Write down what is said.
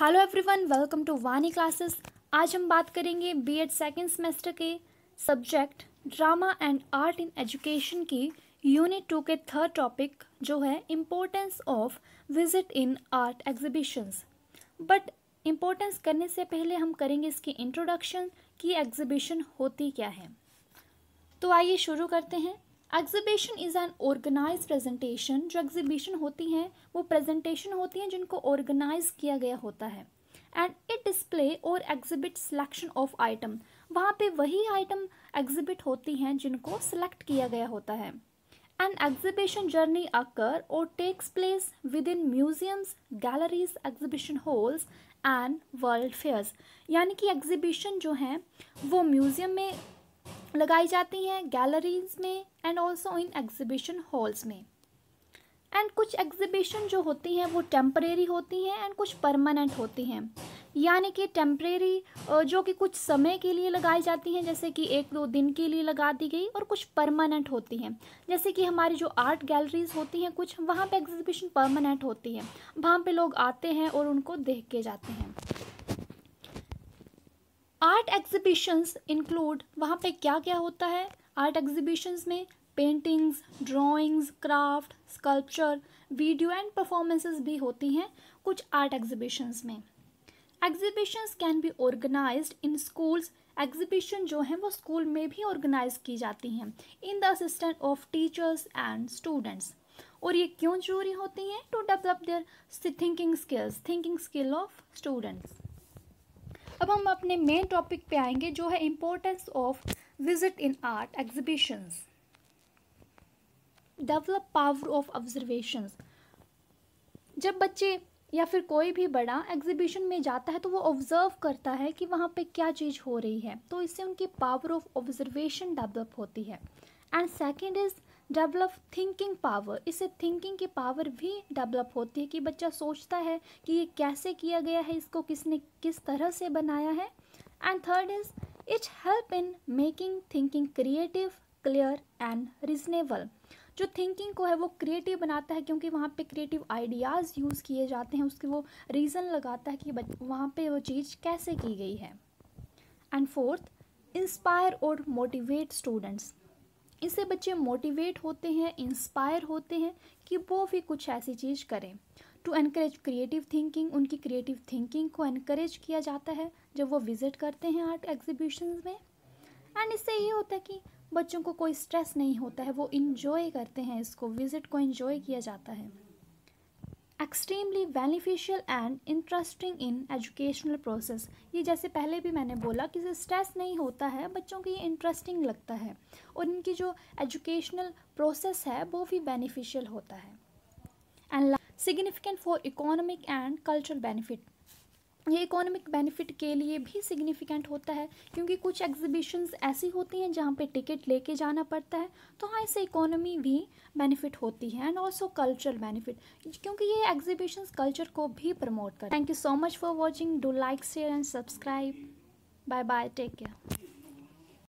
Hello everyone, welcome to Vani classes. आज हम बात करेंगे बीएड सेकेंड सेमेस्टर के subject drama and art in education की यूनिट 2 के थर्ड टॉपिक जो है importance of visit in art exhibitions. But importance करने से पहले हम करेंगे इसकी इंट्रोडक्शन कि एग्जीबिशन होती क्या है। तो आइए शुरू करते हैं। Exhibition is an organise presentation. जो एग्जीबिशन होती हैं वो प्रेजेंटेशन होती हैं जिनको ऑर्गेनाइज किया गया होता है। एंड इट डिस्प्ले और एग्जिबिट सिलेक्शन ऑफ आइटम। वहाँ पे वही आइटम एग्जिबिट होती हैं जिनको सिलेक्ट किया गया होता है। एन एग्जीबिशन जर्नी अकर और takes place with in museums, galleries, exhibition halls and world fairs. यानी कि एग्जीबिशन जो हैं वो म्यूजियम में लगाई जाती हैं, गैलरीज में and also in exhibition halls में। एंड कुछ एग्जीबिशन जो होती हैं वो टेम्परेरी होती हैं एंड कुछ परमानेंट होती हैं। यानी कि टेम्परेरी जो कि कुछ समय के लिए लगाई जाती हैं, जैसे कि 1-2 दिन के लिए लगा दी गई, और कुछ परमानेंट होती हैं जैसे कि हमारी जो आर्ट गैलरीज होती हैं कुछ, वहाँ पे एग्जीबिशन परमानेंट होती है। वहाँ पे लोग आते हैं और उनको देख के जाते हैं। आर्ट एग्जीबिशंस इंक्लूड, वहाँ पे क्या क्या होता है आर्ट एग्जीबिशंस में? Paintings, drawings, craft, sculpture, video and performances भी होती हैं कुछ आर्ट एग्जीबिशंस में। Exhibitions can be organised in schools. Exhibition जो हैं वो स्कूल में भी ऑर्गेनाइज की जाती हैं in the assistant of teachers and students. और ये क्यों जरूरी होती हैं? To develop their thinking skill of students. अब हम अपने मेन टॉपिक पे आएंगे जो है importance of visit in art exhibitions. Develop power of observations. जब बच्चे या फिर कोई भी बड़ा एग्जीबिशन में जाता है तो वो ऑब्जर्व करता है कि वहाँ पे क्या चीज़ हो रही है, तो इससे उनकी पावर ऑफ ऑब्जर्वेशन डेवलप होती है। And second is develop thinking power. इससे थिंकिंग की पावर भी डेवलप होती है कि बच्चा सोचता है कि ये कैसे किया गया है, इसको किसने किस तरह से बनाया है। And third is it help in making thinking creative, clear and reasonable. जो थिंकिंग को है वो क्रिएटिव बनाता है क्योंकि वहाँ पे क्रिएटिव आइडियाज़ यूज़ किए जाते हैं, उसके वो रीज़न लगाता है कि वहाँ पे वो चीज़ कैसे की गई है। एंड फोर्थ, इंस्पायर और मोटिवेट स्टूडेंट्स। इससे बच्चे मोटिवेट होते हैं, इंस्पायर होते हैं कि वो भी कुछ ऐसी चीज़ करें। टू एनकरेज क्रिएटिव थिंकिंग, उनकी क्रिएटिव थिंकिंग को एनकरेज किया जाता है जब वो विज़िट करते हैं आर्ट एग्जीबिशंस में। एंड इससे ये होता है कि बच्चों को कोई स्ट्रेस नहीं होता है, वो इन्जॉय करते हैं, इसको विज़िट को इन्जॉय किया जाता है। Extremely beneficial and interesting in educational process. ये जैसे पहले भी मैंने बोला कि इसे स्ट्रेस नहीं होता है, बच्चों को ये इंटरेस्टिंग लगता है और इनकी जो एजुकेशनल प्रोसेस है वो भी बेनिफिशियल होता है। And significant for economic and cultural benefit. ये इकोनॉमिक बेनिफिट के लिए भी सिग्निफिकेंट होता है क्योंकि कुछ एग्जीबिशंस ऐसी होती हैं जहाँ पे टिकट लेके जाना पड़ता है, तो हाँ इससे इकोनॉमी भी बेनिफिट होती है। एंड ऑल्सो कल्चरल बेनिफिट क्योंकि ये एग्जीबिशंस कल्चर को भी प्रमोट करते हैं। Thank you so much for watching. Do like, share and subscribe. Bye bye, take care.